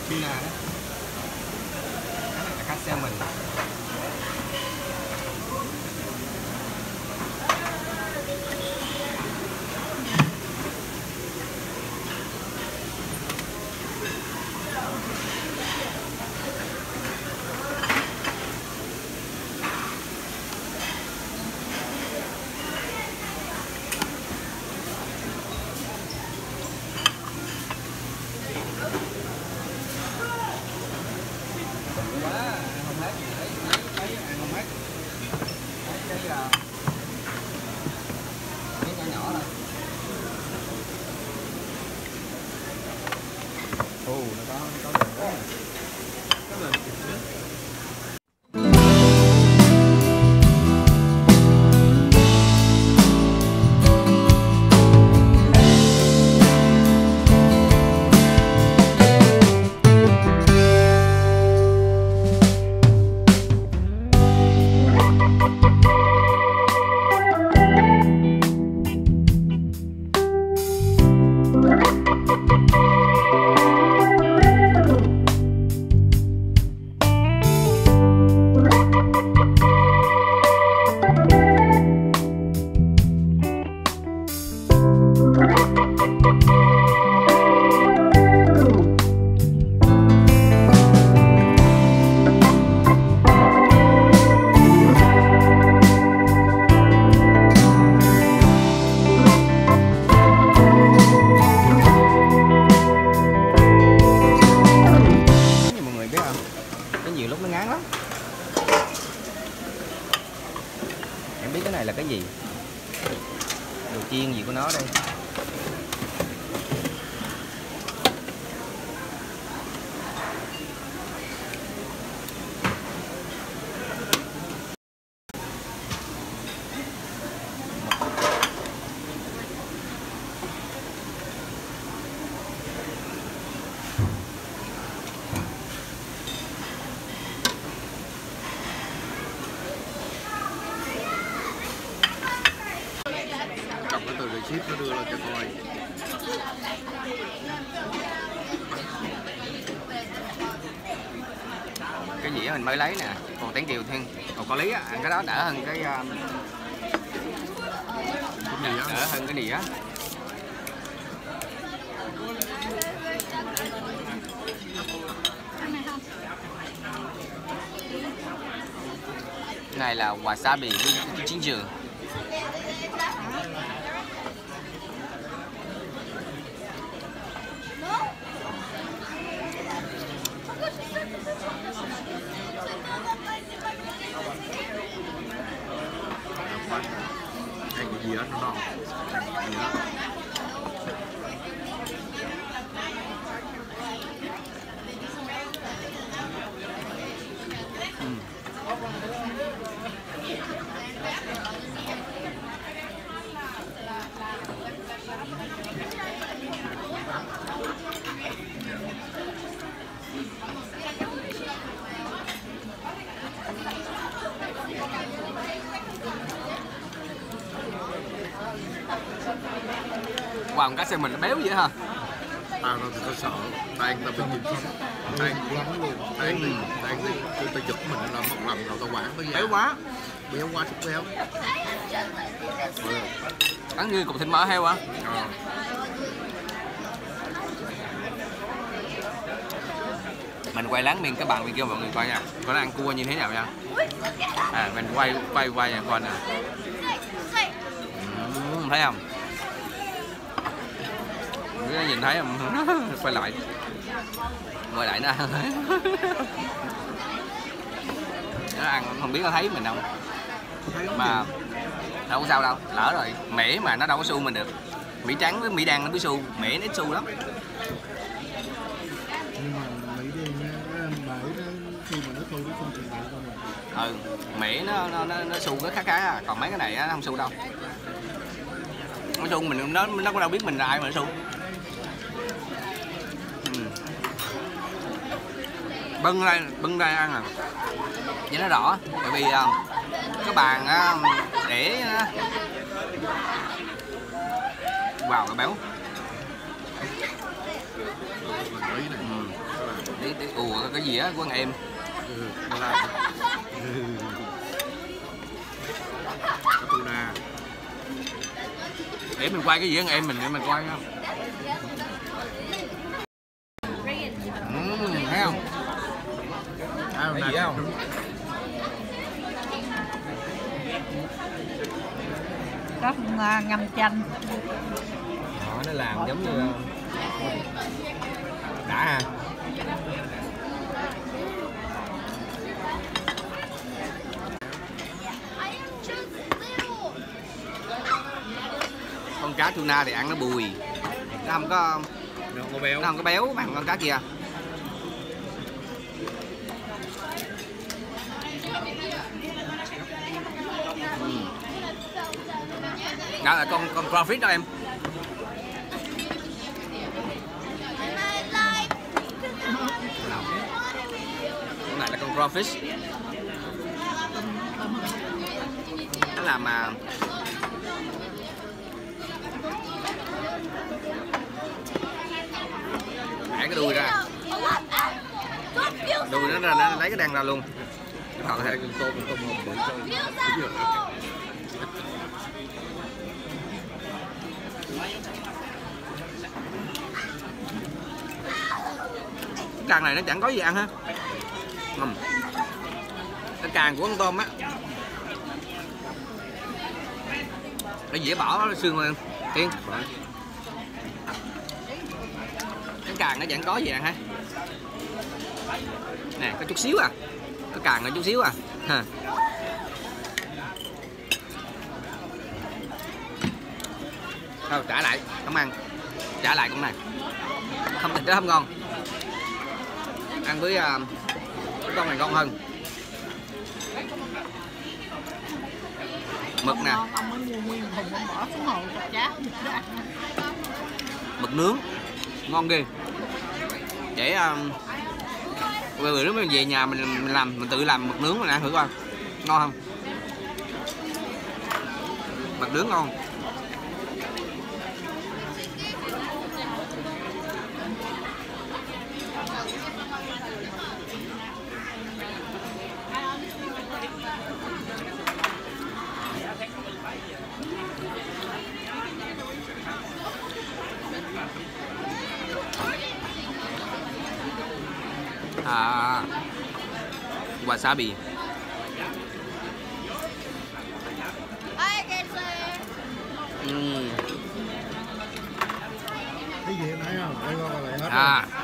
tuna đó. Cái này là cá salmon. Nó có đường đó. Có đường kìa. Em biết cái này là cái gì? Đồ chiên gì của nó đây? Từ receipt nó đưa lên cho coi. Cái dĩa mình mới lấy nè, còn tán kiều thêm, còn có lý á, ăn cái đó đỡ hơn cái đỡ hơn cái đĩa. Cái này là wasabi với chín dừa. Cái gì đó nó ngon. Wow, con cá xem mình nó béo vậy hả? Tao đâu thì tao sợ, tao ăn tao bị nhịp không? Tao ăn lắm luôn, tao ăn đi, tao chụp mình là một lần rồi tao quản tới Béo quá. Béo quá sức béo. Ăn như cục thịt mỡ heo hả? Mình quay láng miền các bạn bên kia mọi người coi nha, coi nó ăn cua như thế nào nha. À, mình quay nha coi nè. Thấy không? Nhìn thấy không? Quay lại nó ăn không biết nó thấy mình đâu mà đâu có sao đâu, lỡ rồi mễ mà nó đâu có xu mình được. Mỹ trắng với mỹ đen nó biết xu, mễ nó ít xu lắm. Nhưng mà mỹ đen bể nó khi mà nó xu nó không chịu được đâu rồi. Mễ nó xu nó khá à, còn mấy cái này nó không xu đâu. Nói chung mình nó có đâu biết mình là ai mà nó xu. Bưng ra ăn à, vậy nó rõ, tại vì cái bàn để vào cái béo. Đi ủa cái gì á của anh em. Cá tuna. Để mình quay cái gì anh em mình quay không? Thấy không? Thấy gì không? Có ngâm chanh. Đó, nó làm giống như đã ha. Con cá tuna thì ăn nó bùi, nó không có béo, nó không có béo bằng con cá kia. Đó là con crawfish đó em. Con này là con crawfish. Nó làm mà bẻ cái đuôi ra, đuôi nó ra, nó lấy cái đằng ra luôn. Họ thấy Tôm hùm bự cái càng này nó chẳng có gì ăn ha. Cái càng của con tôm á, nó dễ bỏ xương lên Tiên. Cái càng nó chẳng có gì ăn ha. Nè có chút xíu à, cái càng là chút xíu à ha. Thôi trả lại, không ăn, trả lại con này, không thịt nó không ngon, ăn với con này ngon hơn. Mực nè, Ông mới mua nguyên thùng ông bỏ xuống hồ chả mực nướng ngon ghê. Để bữa nữa mình về nhà mình làm, mình tự làm mực nướng mình ăn thử coi ngon không. Mực nướng ngon. Wasabi. Cái gì nãy không? Đây qua lại hết.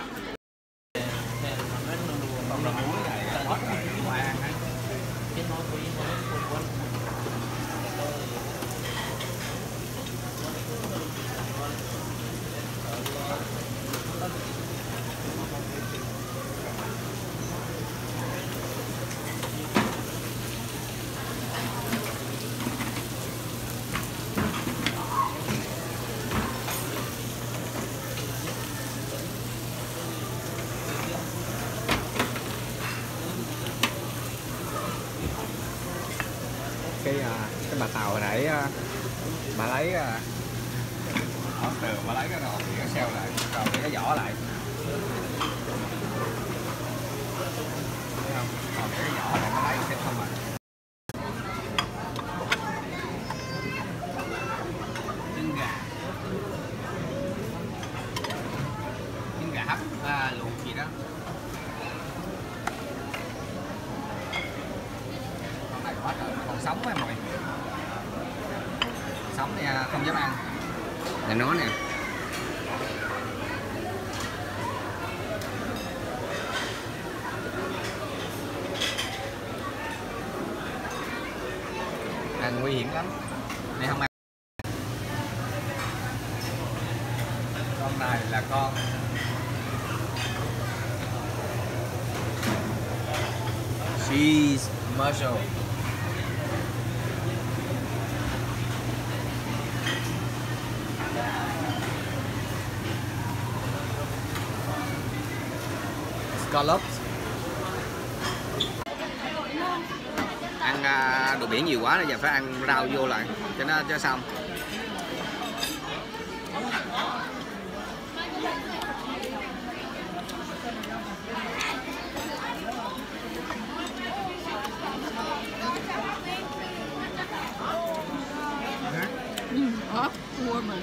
Cái bà Tàu hồi nãy bà lấy bà lấy cái nồi thì cái xeo lại, rồi cái vỏ lại. Thấy không? Còn cái vỏ này nó lấy cái không à. Trứng gà hấp luộc gì đó. Con này quá trời, còn sống em mọi. Sống thì không dám ăn. Là nó nè. Ăn nguy hiểm lắm. Đây không ăn. Con này là con cheese mushroom. Scallops. Ăn đồ biển nhiều quá nên giờ phải ăn rau vô lại cho nó cho xong.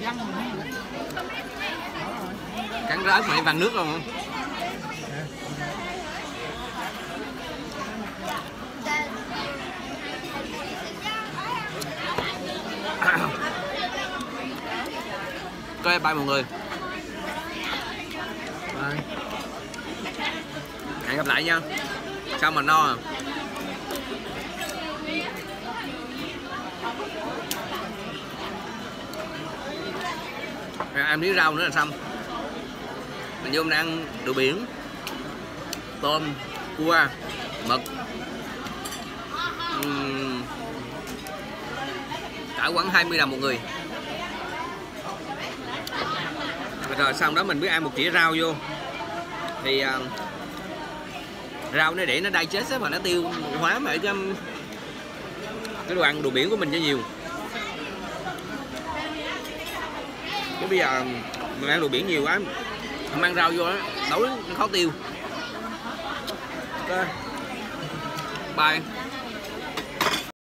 Dân rồi. Cắn rớt mà văng nước luôn. Coi bye mọi người. Hẹn gặp lại nha. Sao mà no à? Ăn miếng rau nữa là xong. Mình vô mình ăn đồ biển, tôm, cua, mực, cả quán 20 đồng một người. Rồi xong đó mình mới ăn một dĩa rau vô. Thì rau nó để nó digest á, mà nó tiêu hóa mà cái đồ ăn đồ biển của mình cho nhiều. Chứ bây giờ mình ăn đồ biển nhiều quá, mình ăn rau vô á, nấu nó khó tiêu. Ok. Bye.